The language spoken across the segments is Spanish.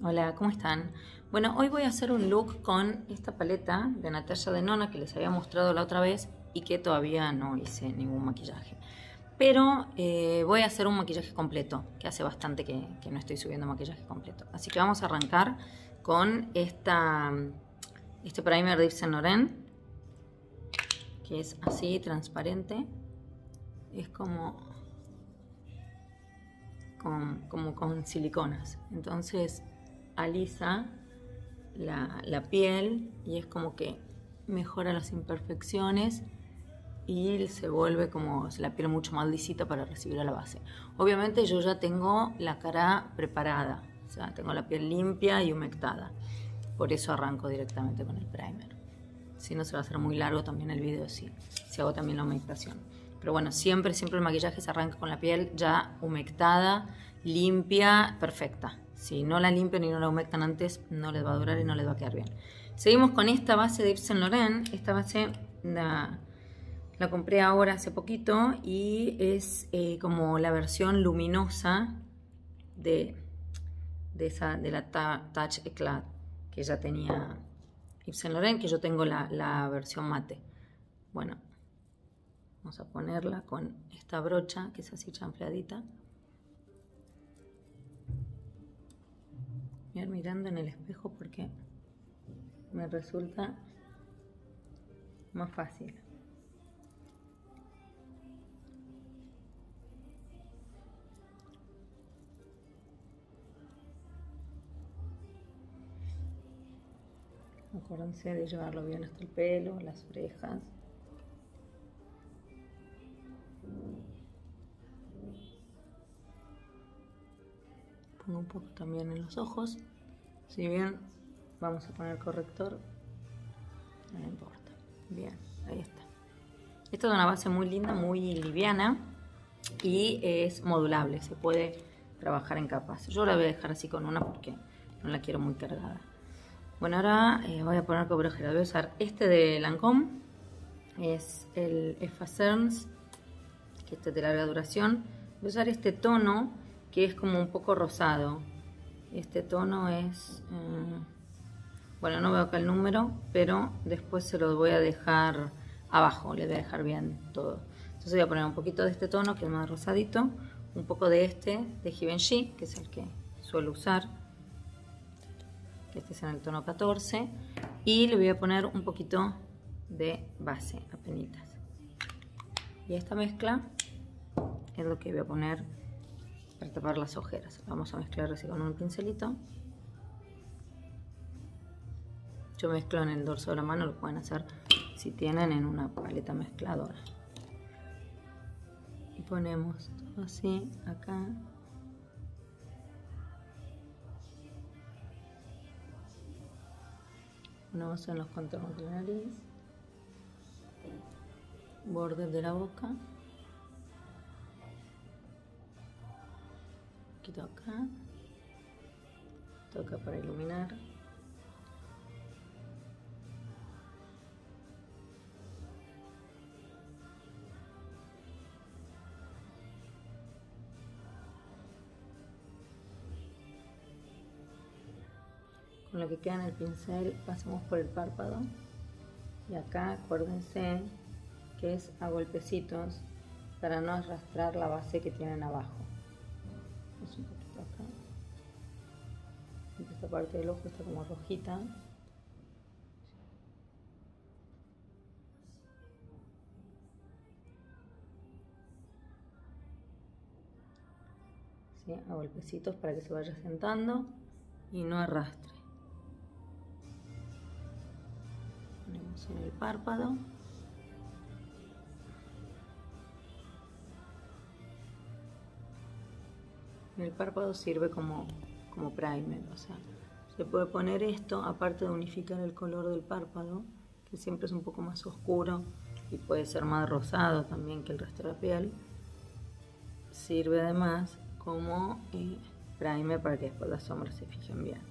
Hola, ¿cómo están? Bueno, hoy voy a hacer un look con esta paleta de Natasha Denona que les había mostrado la otra vez y que todavía no hice ningún maquillaje. Pero voy a hacer un maquillaje completo, que hace bastante que no estoy subiendo maquillaje completo. Así que vamos a arrancar con este primer de Yves Saint Laurent, que es así, transparente. Es como con siliconas. Entonces alisa la piel y es como que mejora las imperfecciones y se vuelve como la piel mucho más lisita para recibir a la base. Obviamente yo ya tengo la cara preparada, o sea, tengo la piel limpia y humectada. Por eso arranco directamente con el primer. Si no, se va a hacer muy largo también el video si hago también la humectación. Pero bueno, siempre el maquillaje se arranca con la piel ya humectada, limpia, perfecta. Si no la limpian y no la humectan antes, no les va a durar y no les va a quedar bien. Seguimos con esta base de Yves Saint Laurent. Esta base la compré ahora hace poquito y es como la versión luminosa de la Touch Eclat que ya tenía Yves Saint Laurent, que yo tengo la versión mate. Bueno, vamos a ponerla con esta brocha que es así chanfleadita. Voy a ir mirando en el espejo porque me resulta más fácil. Acuérdense de llevarlo bien hasta el pelo, las orejas. Pongo un poco también en los ojos. Si bien vamos a poner corrector, no importa. Bien, ahí está. Esta es una base muy linda, muy liviana y es modulable. Se puede trabajar en capas. Yo la voy a dejar así con una porque no la quiero muy cargada. Bueno, ahora voy a poner cobre ojera. Voy a usar este de Lancôme. Es el Effacerns, que este es de larga duración. Voy a usar este tono que es como un poco rosado. Este tono es... bueno, no veo acá el número, pero después se lo voy a dejar abajo. Le voy a dejar bien todo. Entonces voy a poner un poquito de este tono, que es más rosadito. Un poco de este, de Givenchy, que es el que suelo usar. Este es en el tono 14. Y le voy a poner un poquito de base, apenitas. Y esta mezcla es lo que voy a poner para tapar las ojeras. Vamos a mezclar así con un pincelito. Yo mezclo en el dorso de la mano, lo pueden hacer si tienen en una paleta mezcladora. Y ponemos todo así acá. Ponemos en los contornos de la nariz, bordes de la boca, un poquito acá, toca para iluminar. Con lo que queda en el pincel pasamos por el párpado y acá acuérdense que es a golpecitos para no arrastrar la base que tienen abajo. Es un poquito acá. Esta parte del ojo está como rojita. ¿Sí? A golpecitos para que se vaya sentando y no arrastre. Ponemos en el párpado. El párpado sirve como primer, o sea, se puede poner esto, aparte de unificar el color del párpado, que siempre es un poco más oscuro y puede ser más rosado también que el resto de la piel. Sirve además como primer para que después las sombras se fijen bien.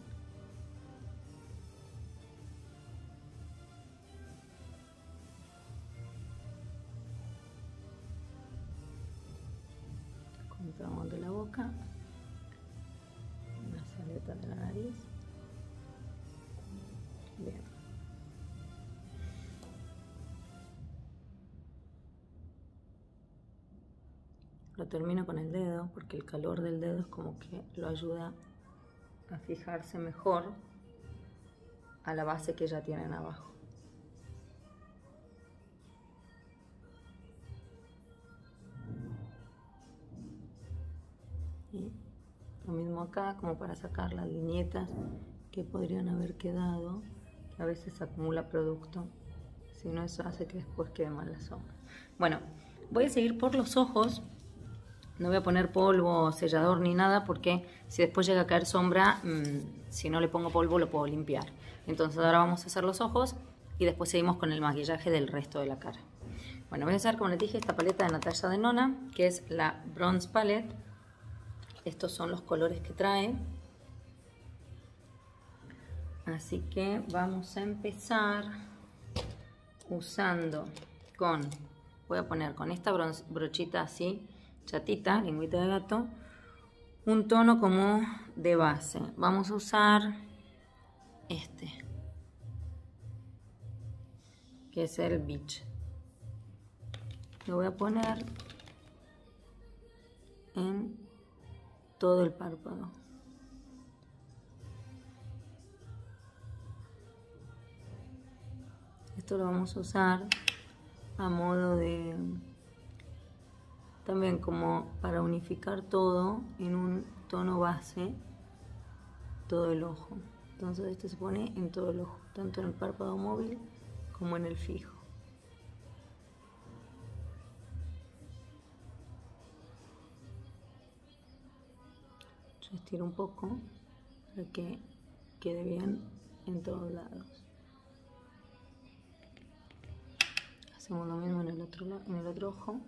Contorno de la boca, una saleta de la nariz. Bien. Lo termino con el dedo porque el calor del dedo es como que lo ayuda a fijarse mejor a la base que ya tienen abajo. Y lo mismo acá, como para sacar las viñetas que podrían haber quedado, que a veces se acumula producto, si no eso hace que después quede mal la sombra. Bueno, voy a seguir por los ojos. No voy a poner polvo, sellador ni nada porque si después llega a caer sombra, si no le pongo polvo lo puedo limpiar. Entonces ahora vamos a hacer los ojos y después seguimos con el maquillaje del resto de la cara. Bueno, voy a usar, como les dije, esta paleta de Natalia Denona, que es la Bronze Palette. Estos son los colores que trae. Así que vamos a empezar usando con... Voy a poner con esta brochita así, chatita, lengüita de gato, un tono como de base. Vamos a usar este, que es el Beach. Lo voy a poner en todo el párpado. Esto lo vamos a usar a modo de... también como para unificar todo en un tono base, todo el ojo. Entonces este se pone en todo el ojo, tanto en el párpado móvil como en el fijo. Yo estiro un poco para que quede bien en todos lados. Hacemos lo mismo en el otro ojo.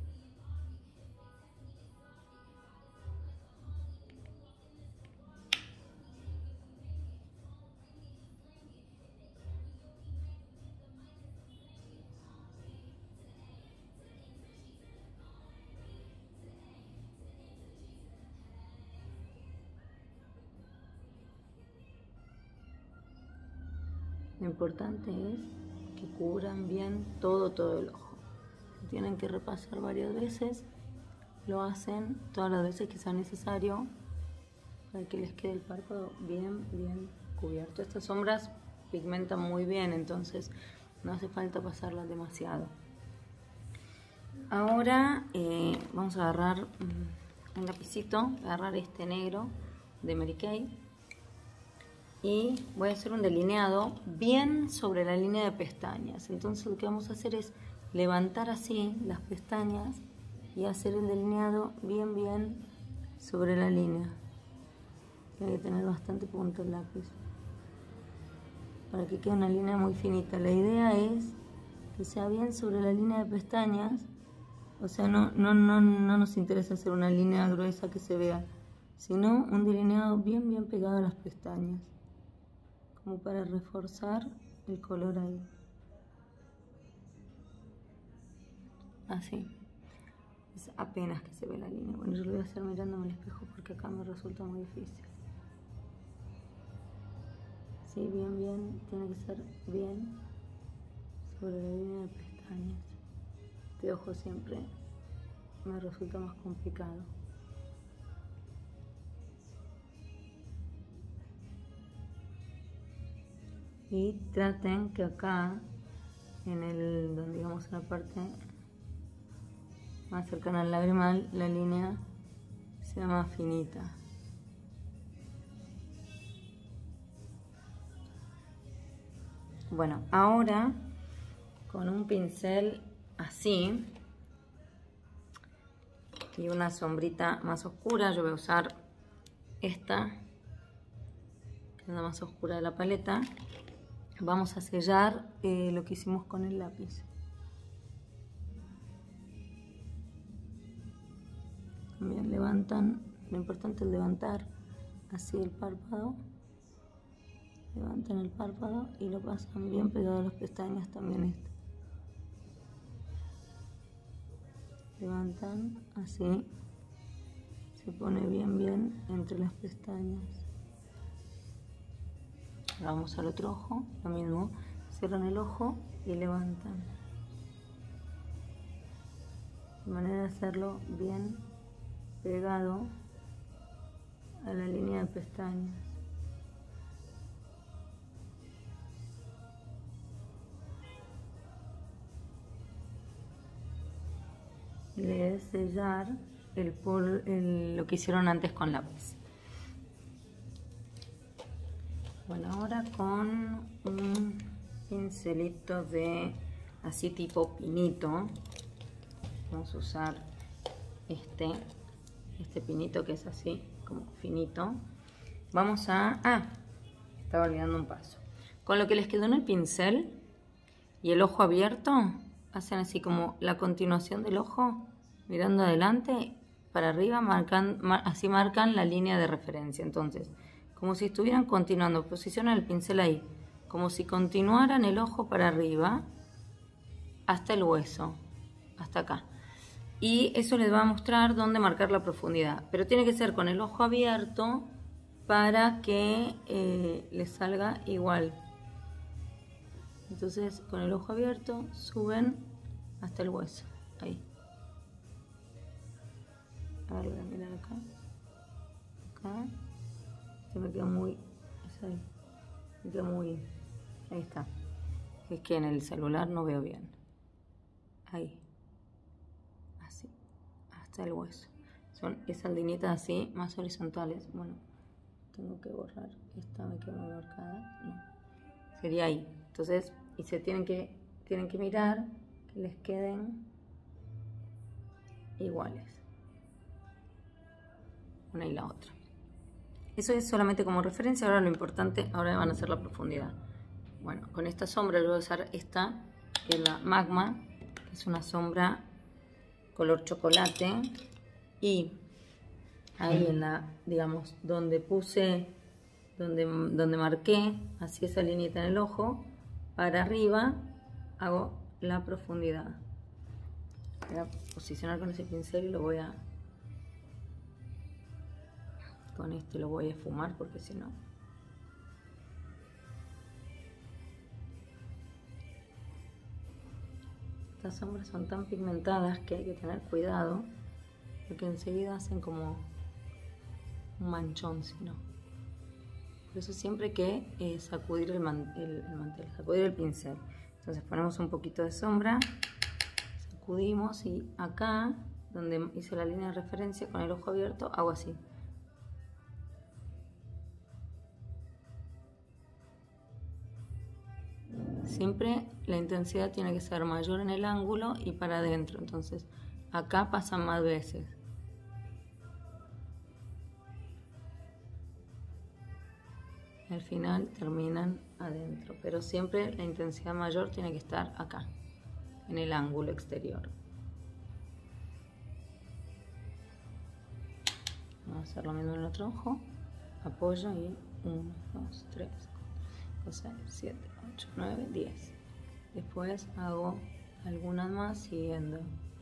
Lo importante es que cubran bien todo el ojo. Si tienen que repasar varias veces, lo hacen todas las veces que sea necesario para que les quede el párpado bien cubierto. Estas sombras pigmentan muy bien, entonces no hace falta pasarlas demasiado. Ahora vamos a agarrar un lapicito, agarrar este negro de Mary Kay. Y voy a hacer un delineado bien sobre la línea de pestañas. Entonces lo que vamos a hacer es levantar así las pestañas y hacer el delineado bien sobre la línea. Hay que tener bastante punto el lápiz para que quede una línea muy finita. La idea es que sea bien sobre la línea de pestañas. O sea, no nos interesa hacer una línea gruesa que se vea, sino un delineado bien pegado a las pestañas, como para reforzar el color ahí. Así. Es apenas que se ve la línea. Bueno, yo lo voy a hacer mirándome al espejo porque acá me resulta muy difícil. Sí, bien. Tiene que ser bien sobre la línea de pestañas. Este ojo siempre me resulta más complicado. Y traten que acá, digamos en la parte más cercana al lagrimal, la línea sea más finita. Bueno, ahora con un pincel así y una sombrita más oscura, yo voy a usar esta, que es la más oscura de la paleta. Vamos a sellar lo que hicimos con el lápiz. También levantan, lo importante es levantar así el párpado. Levantan el párpado y lo pasan bien pegado a las pestañas también esto. Levantan así, se pone bien entre las pestañas. Ahora vamos al otro ojo, lo mismo, cierran el ojo y levantan. De manera de hacerlo bien pegado a la línea de pestañas. De sellar lo que hicieron antes con lápiz. Bueno, ahora con un pincelito de así tipo pinito, vamos a usar este pinito que es así como finito. Vamos a... estaba olvidando un paso. Con lo que les quedó en el pincel y el ojo abierto, hacen así como la continuación del ojo, mirando adelante, para arriba, así marcan la línea de referencia. Entonces, como si estuvieran continuando, posicionan el pincel ahí, como si continuaran el ojo para arriba, hasta el hueso, hasta acá. Y eso les va a mostrar dónde marcar la profundidad. Pero tiene que ser con el ojo abierto para que les salga igual. Entonces, con el ojo abierto, suben hasta el hueso. Ahí. A ver, voy a mirar acá. Acá. Se me queda muy... ahí. Me queda muy... Ahí está. Es que en el celular no veo bien. Ahí. Así. Hasta el hueso. Son esas linetas así, más horizontales. Bueno, tengo que borrar. Esta me queda muy marcada. No. Sería ahí. Entonces, y se tienen que mirar que les queden iguales. Una y la otra. Eso es solamente como referencia. Ahora lo importante, ahora van a hacer la profundidad. Bueno, con esta sombra yo voy a usar esta, que es la Magma, que es una sombra color chocolate. Y ahí en la, digamos, donde puse, donde marqué así esa lineita en el ojo, para arriba hago la profundidad. Voy a posicionar con ese pincel y lo voy a... Con este lo voy a esfumar porque si no... Estas sombras son tan pigmentadas que hay que tener cuidado porque enseguida hacen como un manchón, si no. Por eso siempre hay que sacudir el mantel, sacudir el pincel. Entonces ponemos un poquito de sombra, sacudimos y acá, donde hice la línea de referencia con el ojo abierto, hago así. Siempre la intensidad tiene que ser mayor en el ángulo y para adentro. Entonces acá pasan más veces. Al final terminan adentro, pero siempre la intensidad mayor tiene que estar acá, en el ángulo exterior. Vamos a hacer lo mismo en el otro ojo. Apoyo y 1, 2, 3, 4, 5, 6, 7, 8, 9, 10. Después hago algunas más siguiendo.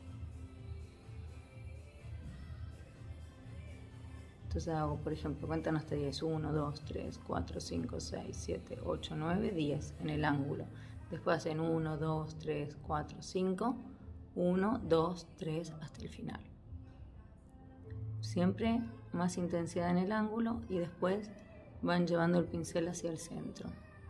Entonces hago, por ejemplo, cuentan hasta 10. 1, 2, 3, 4, 5, 6, 7, 8, 9, 10 en el ángulo. Después hacen 1, 2, 3, 4, 5. 1, 2, 3 hasta el final. Siempre más intensidad en el ángulo y después van llevando el pincel hacia el centro.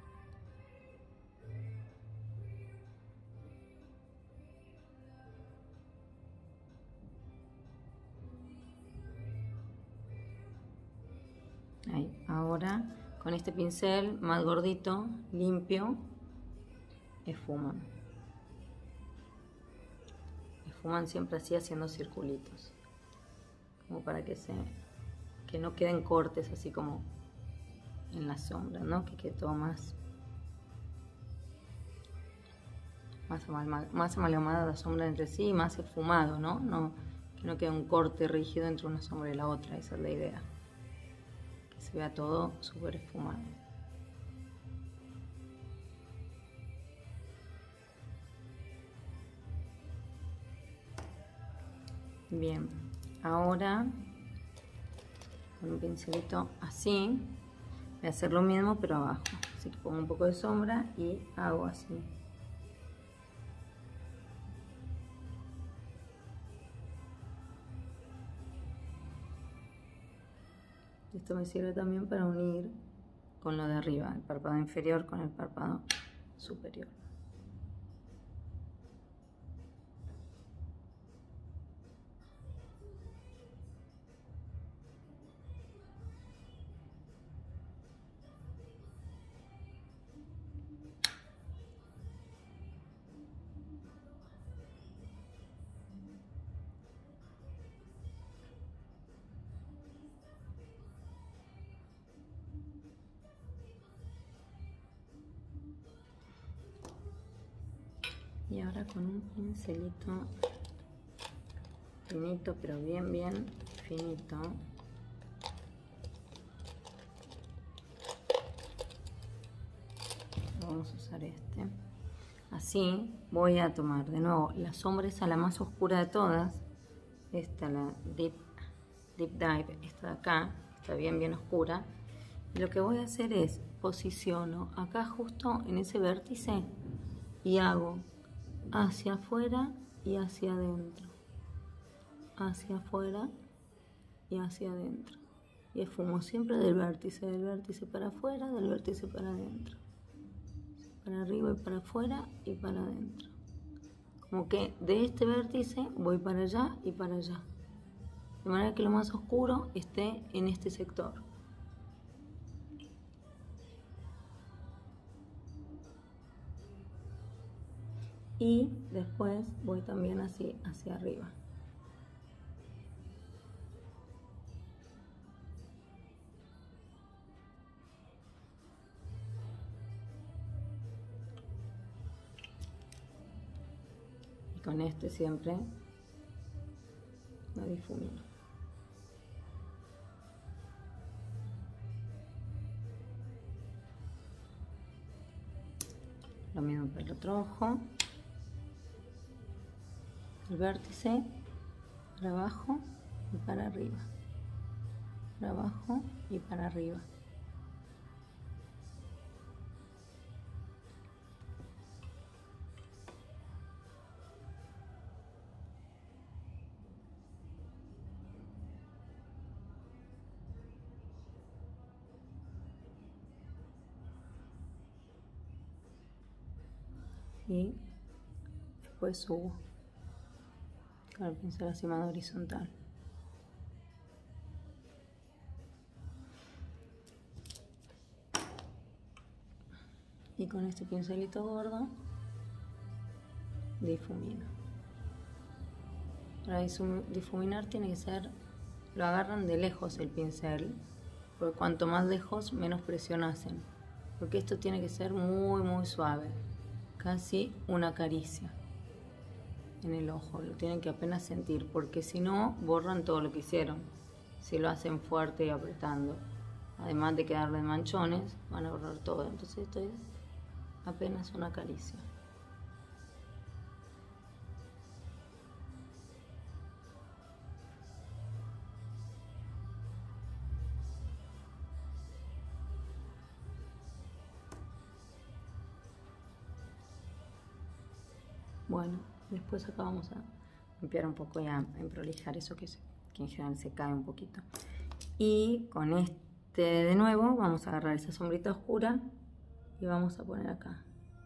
Ahí. Ahora con este pincel más gordito, limpio, esfuman. Esfuman siempre así haciendo circulitos, como para que no queden cortes así como en la sombra, ¿no? Que quede todo más amalgamada la sombra entre sí y más esfumado, ¿no? Que no quede un corte rígido entre una sombra y la otra. Esa es la idea, que se vea todo súper esfumado. Bien, ahora con un pincelito así Voy a hacer lo mismo pero abajo, así que pongo un poco de sombra y hago así. Esto me sirve también para unir con lo de arriba, el párpado inferior con el párpado superior. Y ahora con un pincelito finito, pero bien finito, vamos a usar este. Así voy a tomar de nuevo la sombra esa, la más oscura de todas, esta, la Deep Dive, esta de acá, está bien oscura. Y lo que voy a hacer es posiciono acá justo en ese vértice y hago hacia afuera y hacia adentro, hacia afuera y hacia adentro, y esfumo siempre del vértice para afuera, del vértice para adentro, para arriba y para afuera y para adentro, como que de este vértice voy para allá y para allá, de manera que lo más oscuro esté en este sector. Y después voy también así hacia arriba. Y con este siempre lo difumino. Lo mismo para el otro ojo. El vértice para abajo y para arriba, para abajo y para arriba. Y después subo con el pincel así más horizontal. Y con este pincelito gordo difumino. Para difuminar tiene que ser, lo agarran de lejos el pincel, porque cuanto más lejos menos presión hacen, porque esto tiene que ser muy suave, casi una caricia en el ojo, lo tienen que apenas sentir, porque si no borran todo lo que hicieron. Si lo hacen fuerte y apretando, además de quedarle manchones, van a borrar todo. Entonces esto es apenas una caricia. Bueno, después acá vamos a limpiar un poco y a emprolijar eso que en general se cae un poquito. Y con este de nuevo vamos a agarrar esa sombrita oscura y vamos a poner acá.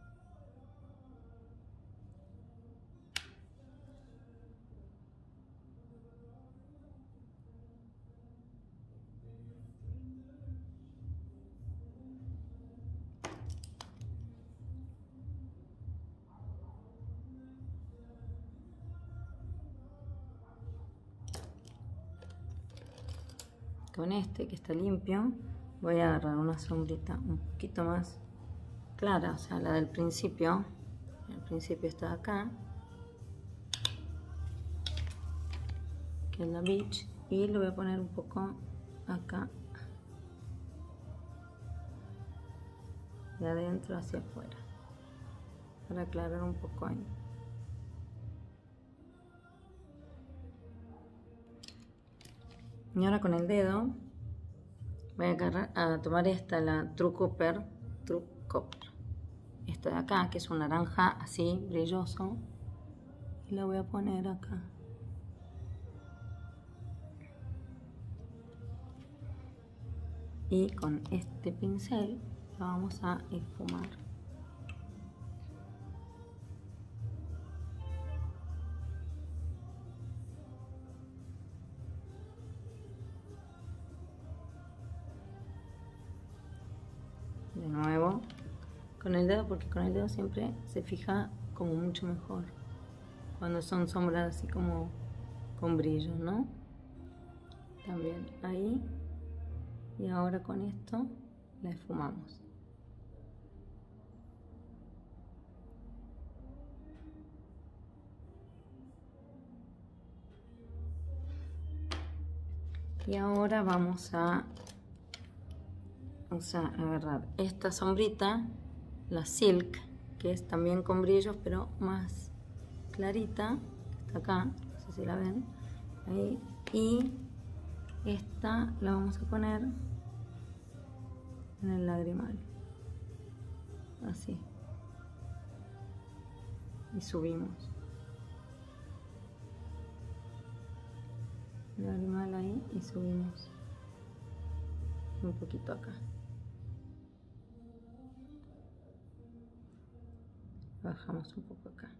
Con este que está limpio voy a agarrar una sombrita un poquito más clara, o sea, la del principio. El principio está acá, que es la Beach, y lo voy a poner un poco acá, de adentro hacia afuera, para aclarar un poco ahí. Y ahora con el dedo Voy a tomar esta, la True Copper. Esta de acá, que es un naranja así, brilloso. Y la voy a poner acá. Y con este pincel la vamos a esfumar. De nuevo con el dedo, porque con el dedo siempre se fija como mucho mejor cuando son sombras así como con brillo, ¿no? También ahí. Y ahora con esto la esfumamos. Y ahora vamos a agarrar esta sombrita, la Silk, que es también con brillos pero más clarita, que está acá, no sé si la ven, ahí, y esta la vamos a poner en el lagrimal, así, y subimos, lagrimal ahí y subimos un poquito acá. Bajamos un poco acá.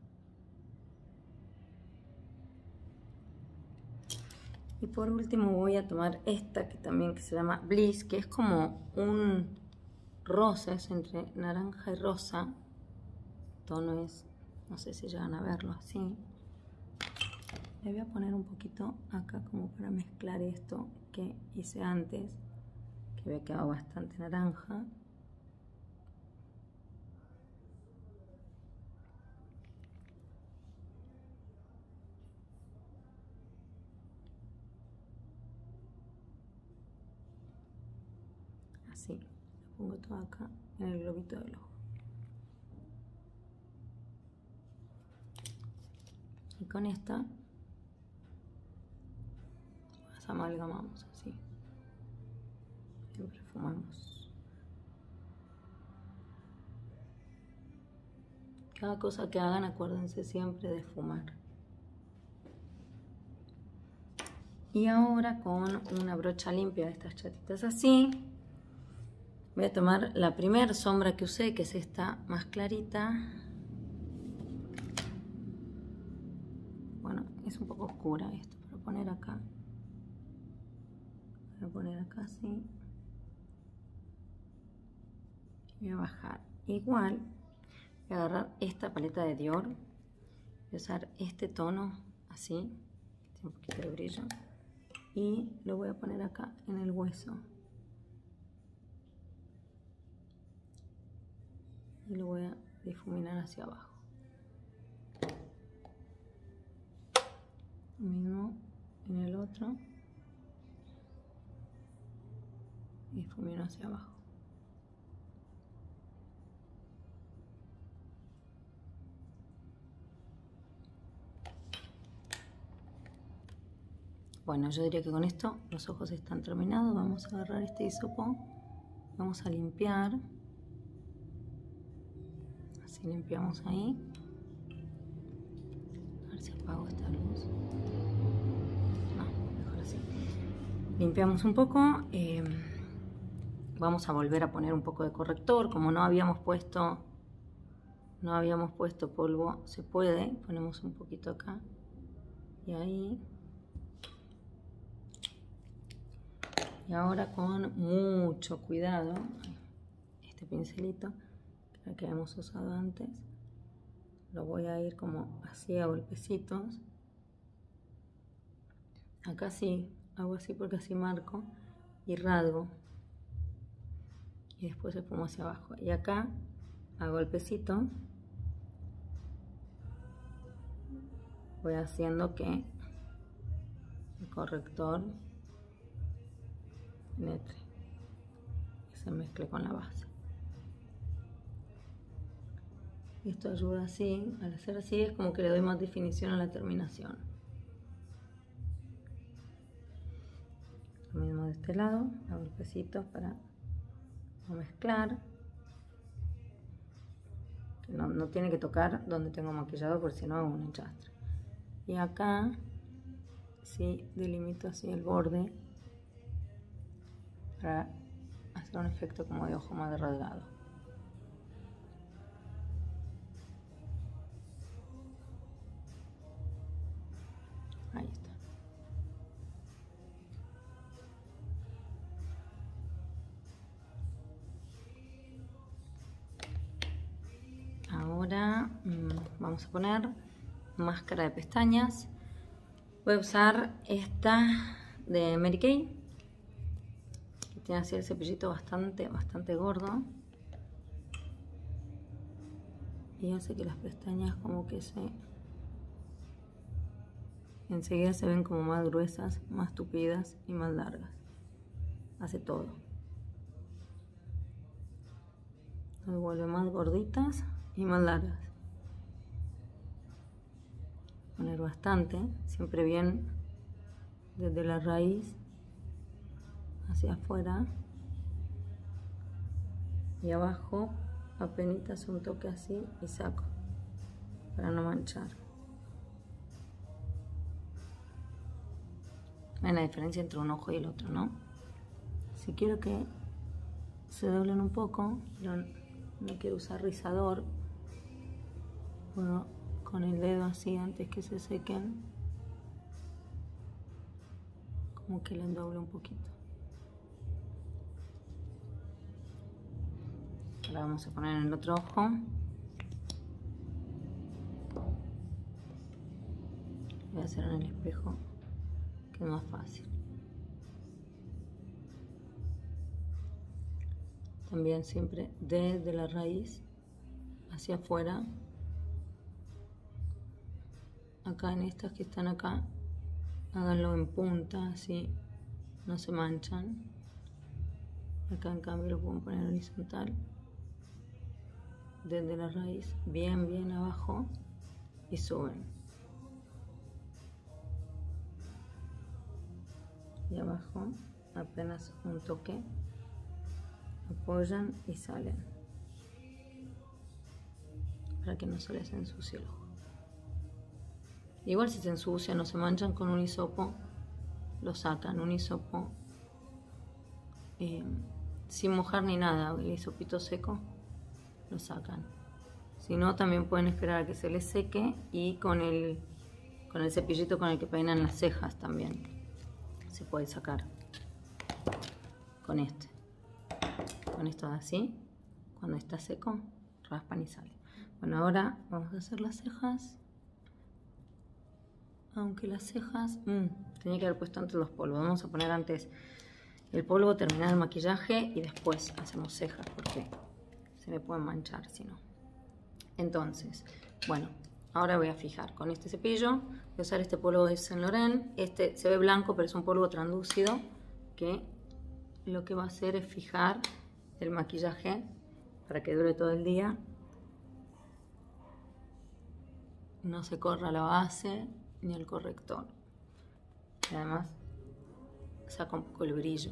Y por último voy a tomar esta que también se llama Bliss, que es como un rosa, es entre naranja y rosa. El tono es, no sé si llegan a verlo así. Le voy a poner un poquito acá como para mezclar esto que hice antes, que había quedado bastante naranja. Así, lo pongo todo acá en el globito del ojo. Y con esta las amalgamamos así. Siempre fumamos. Cada cosa que hagan, acuérdense siempre de fumar. Y ahora con una brocha limpia de estas chatitas así, voy a tomar la primera sombra que usé, que es esta más clarita. Bueno, es un poco oscura esto, para poner acá. Voy a poner acá así. Voy a bajar. Igual, voy a agarrar esta paleta de Dior. Voy a usar este tono así, tiene un poquito de brillo. Y lo voy a poner acá en el hueso. Y lo voy a difuminar hacia abajo. Lo mismo en el otro. Difumino hacia abajo. Bueno, yo diría que con esto los ojos están terminados. Vamos a agarrar este hisopo. Vamos a limpiar. Así limpiamos ahí. A ver si apago esta luz. No, mejor así. Limpiamos un poco. Vamos a volver a poner un poco de corrector. Como no habíamos puesto polvo, se puede. Ponemos un poquito acá. Y ahí. Y ahora con mucho cuidado, este pincelito que hemos usado antes, lo voy a ir como así a golpecitos. Acá sí, hago así porque así marco y rasgo. Y después esfumo hacia abajo. Y acá, a golpecito, voy haciendo que el corrector penetre y se mezcle con la base. Esto ayuda así, al hacer así es como que le doy más definición a la terminación. Lo mismo de este lado, a golpecitos para no mezclar. Que no tiene que tocar donde tengo maquillado, porque si no hago un enchastre. Y acá sí delimito así el borde para hacer un efecto como de ojo más rasgado. Ahí está. Ahora vamos a poner máscara de pestañas. Voy a usar esta de Mary Kay, que tiene así el cepillito bastante gordo y hace que las pestañas como que enseguida se ven como más gruesas, más tupidas y más largas. Hace todo. Las vuelve más gorditas y más largas. Poner bastante, siempre bien desde la raíz hacia afuera y abajo apenas un toque así y saco para no manchar. Ven la diferencia entre un ojo y el otro, ¿no? Si quiero que se doblen un poco, pero no quiero usar rizador, puedo con el dedo así antes que se sequen, como que les doble un poquito. Ahora vamos a poner en el otro ojo. Voy a hacer en el espejo, que es más fácil. También siempre desde la raíz hacia afuera. Acá en estas que están acá, háganlo en punta, así no se manchan. Acá en cambio lo pueden poner horizontal, desde la raíz, bien abajo, y suben. Y abajo, apenas un toque, apoyan y salen, para que no se les ensucie el ojo. Igual si se ensucian o se manchan con un hisopo, lo sacan, un hisopo sin mojar ni nada, el hisopito seco, lo sacan. Si no, también pueden esperar a que se les seque y con el cepillito con el que peinan las cejas también se puede sacar. Con esto así, cuando está seco, raspan y salen. Bueno, ahora vamos a hacer las cejas. Aunque las cejas, tenía que haber puesto antes los polvos. Vamos a poner antes el polvo, terminar el maquillaje y después hacemos cejas porque se me pueden manchar si no. Entonces, bueno, ahora voy a fijar con este cepillo. Voy a usar este polvo de Saint Laurent. Este se ve blanco, pero es un polvo translúcido que lo que va a hacer es fijar el maquillaje para que dure todo el día. No se corra la base ni el corrector. Y además saca un poco el brillo.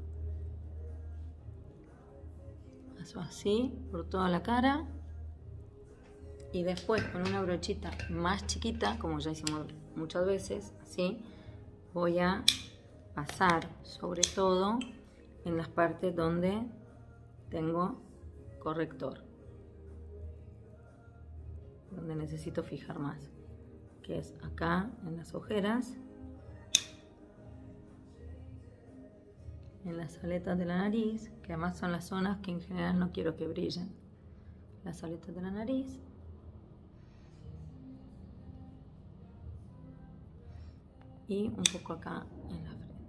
Paso así por toda la cara. Y después con una brochita más chiquita, como ya hicimos muchas veces, así, voy a pasar sobre todo en las partes donde tengo corrector, donde necesito fijar más, que es acá en las ojeras, en las aletas de la nariz, que además son las zonas que en general no quiero que brillen. Las aletas de la nariz. Y un poco acá en la frente.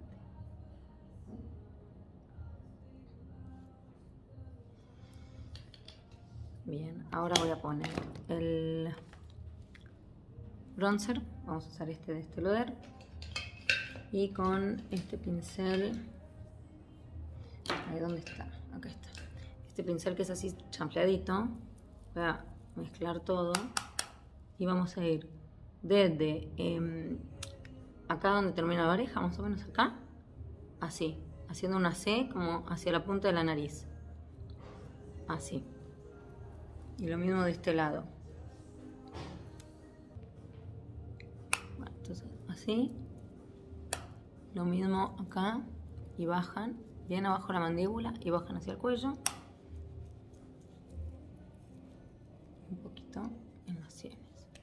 Bien, ahora voy a poner el bronzer. Vamos a usar este de Estée Lauder. Y con este pincel, ahí dónde está, acá está. Este pincel que es así champleadito, voy a mezclar todo y vamos a ir desde acá donde termina la oreja, más o menos acá, así, haciendo una C como hacia la punta de la nariz. Así. Y lo mismo de este lado. Bueno, entonces así. Lo mismo acá. Y bajan bien abajo la mandíbula y bajan hacia el cuello. Un poquito en las sienes.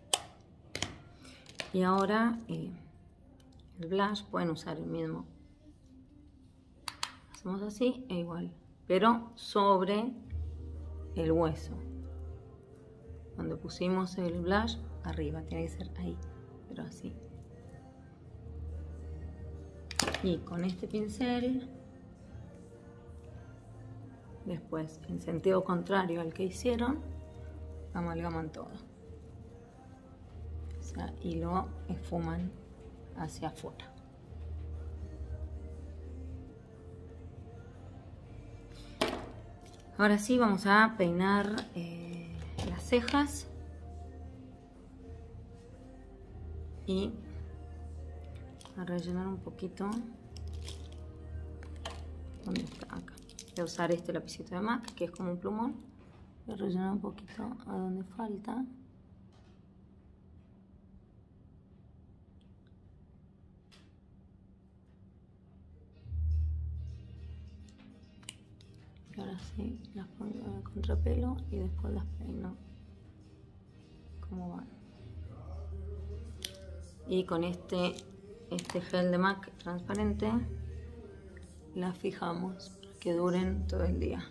Y ahora el blush pueden usar el mismo. Hacemos así e igual, pero sobre el hueso. Donde pusimos el blush, arriba, tiene que ser ahí, pero así. Y con este pincel, después en sentido contrario al que hicieron, amalgaman todo. O sea, y lo esfuman hacia afuera. Ahora sí vamos a peinar las cejas y a rellenar un poquito. ¿Dónde está? Acá. Voy a usar este lapicito de MAC, que es como un plumón. Voy a rellenar un poquito a donde falta. Y ahora sí, las pongo en el contrapelo y después las peino como van. Y con este gel de MAC transparente las fijamos para que duren todo el día.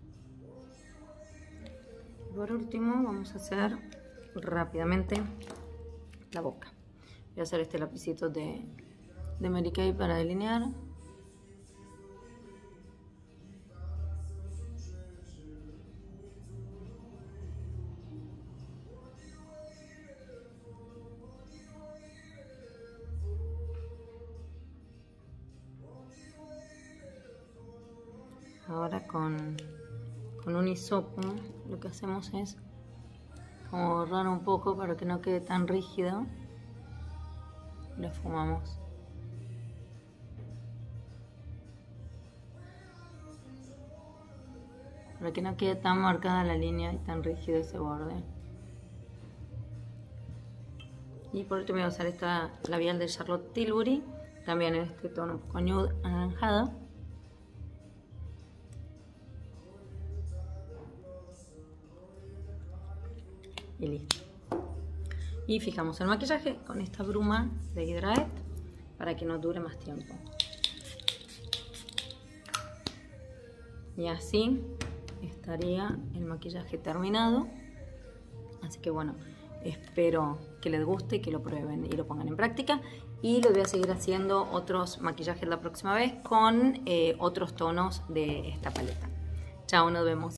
Y por último vamos a hacer rápidamente la boca. Voy a hacer este lapicito de Mary Kay para delinear. Ahora con un hisopo lo que hacemos es como borrar un poco para que no quede tan rígido. Lo esfumamos. Para que no quede tan marcada la línea y tan rígido ese borde. Y por último voy a usar esta labial de Charlotte Tilbury, también en este tono un poco nude anaranjado. Y listo. Y fijamos el maquillaje con esta bruma de Hydraet para que nos dure más tiempo. Y así estaría el maquillaje terminado. Así que bueno, espero que les guste, que lo prueben y lo pongan en práctica. Y les voy a seguir haciendo otros maquillajes la próxima vez con otros tonos de esta paleta. Chao, nos vemos.